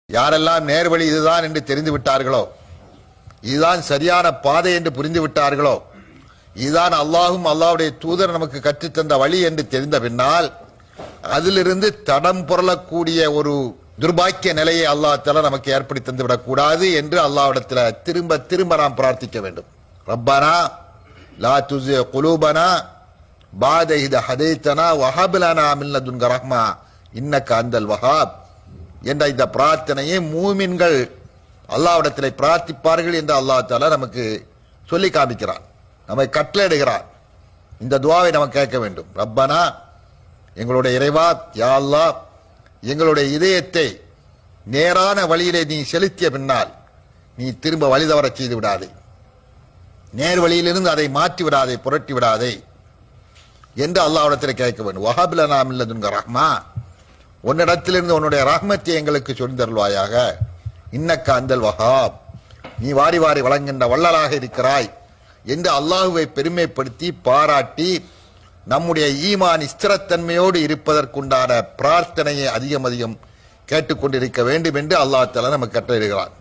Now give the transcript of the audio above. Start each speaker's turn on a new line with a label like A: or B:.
A: யாரெல்லாம் நேர்வழி இதுதான் என்று தெரிந்து விட்டார்களோ, இதுதான் சரியான பாதை என்று புரிந்து விட்டார்களோ, இதுதான் அல்லாஹும் அல்லாஹ்வுடைய தூதர் நமக்கு கற்றுத்தந்த வழி என்று தெரிந்த பின்னால் அதிலிருந்து தடம் புரளக்கூடிய ஒரு துர்பாக்கிய நிலையை அல்லாஹ் தஆலா நமக்கு ஏற்படுத்தி தந்து விடக்கூடாது என்று அல்லாஹ்விடத்தில் திரும்ப திரும்ப நாம் பிரார்த்திக்க வேண்டும். ரப்பனா லா துஸிக் குலூபனா பாத இத ஹதைத்தனா வஹப் லனா மின் லதுன்க ரஹ்மா இன்னக அந்தல் வஹாப் என்ற இந்த பிரார்த்தனையை மூமின்கள் அல்லாஹ்விடத்தில் பிரார்த்திப்பார்கள் என்று அல்லாஹ் தஆலா நமக்கு சொல்லி காமிக்கிறான், நம்மை கட்டளையிடுகிறான். இந்த துஆவை நாம் கேட்க வேண்டும். ரப்பனா, எங்களுடைய இறைவா, யா அல்லாஹ், எங்களுடைய இதயத்தை நேரான வழியிலே நீ செலுத்திய பின்னால் நீ திரும்ப வழி தவற செய்து விடாதே, நேர் வழியிலிருந்து அதை மாற்றி விடாதே, புரட்டி விடாதே என்று அல்லாஹ்விடத்தில் கேட்க வேண்டும். வஹப் லனா மின் லதுன்க ரஹ்மா, உன்னிடத்திலிருந்து உன்னுடைய ரஹ்மத்தை எங்களுக்கு சொல்லித்தருள்வாயாக. இன்னக்க அந்தல் வஹாப், நீ வாரி வாரி வழங்குகின்ற வள்ளலாக இருக்கிறாய் என்று அல்லாஹுவை பெருமைப்படுத்தி பாராட்டி நம்முடைய ஈமான் ஸ்திரத்தன்மையோடு இருப்பதற்குண்டான பிரார்த்தனையை அதிகம் அதிகம் கேட்டுக்கொண்டிருக்க வேண்டும் என்று அல்லாஹ் தஆலா நமக்கு கட்டளையிடுகிறார்.